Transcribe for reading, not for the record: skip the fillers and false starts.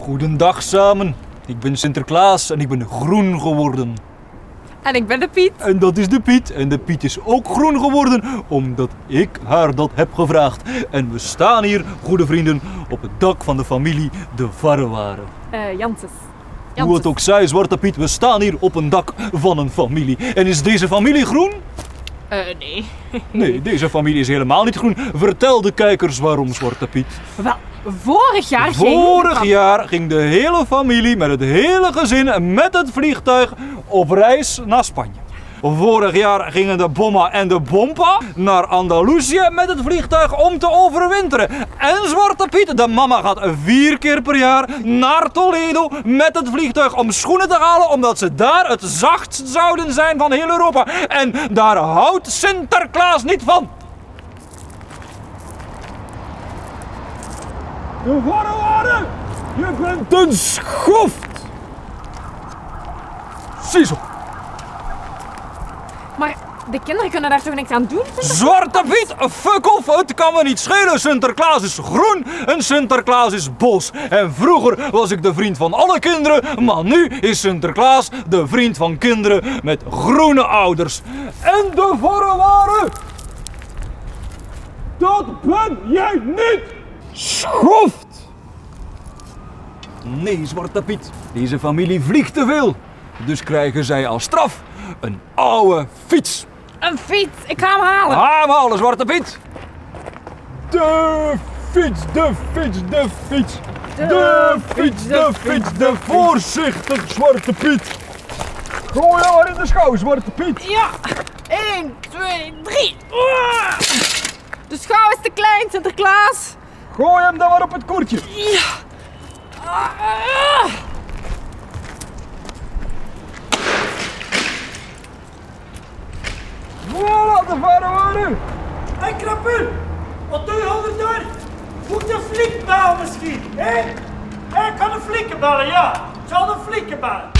Goedendag samen. Ik ben Sinterklaas en ik ben groen geworden. En ik ben de Piet. En dat is de Piet. En de Piet is ook groen geworden, omdat ik haar dat heb gevraagd. En we staan hier, goede vrienden, op het dak van de familie De Varrewaren. Janses. Hoe het ook zij, Zwarte Piet, we staan hier op een dak van een familie. En is deze familie groen? Nee. Nee, deze familie is helemaal niet groen. Vertel de kijkers waarom, Zwarte Piet. Wel, vorig jaar ging de hele familie met het hele gezin met het vliegtuig op reis naar Spanje. Vorig jaar gingen de Bomma en de Bompa naar Andalusië met het vliegtuig om te overwinteren. En Zwarte Piet, de mama, gaat 4 keer per jaar naar Toledo met het vliegtuig om schoenen te halen, omdat ze daar het zachtst zouden zijn van heel Europa. En daar houdt Sinterklaas niet van. De Varrewaren, je bent een schoft. Ziezo. Maar de kinderen kunnen daar toch niks aan doen? Zwarte Piet, fuck off, het kan me niet schelen. Sinterklaas is groen en Sinterklaas is boos. En vroeger was ik de vriend van alle kinderen, maar nu is Sinterklaas de vriend van kinderen met groene ouders. En de Varrewaren, dat ben jij niet! Schoft! Nee, Zwarte Piet, deze familie vliegt te veel. Dus krijgen zij als straf een oude fiets. Een fiets, ik ga hem halen. Ga hem halen, Zwarte Piet. De fiets, de fiets, de fiets. De fiets, de fiets, de voorzichtig, Zwarte Piet. Gooi hem maar in de schouw, Zwarte Piet. Ja, 1, 2, 3. De schouw is te klein, Sinterklaas. Gooi hem dan maar op het koertje. Ja. Voilà, de Varrewaren. Hé Krapul, wat doe je altijd daar? Moet een flikbel misschien, hè? Ik kan een flikkenbellen, ja. Zal een flikkenbellen.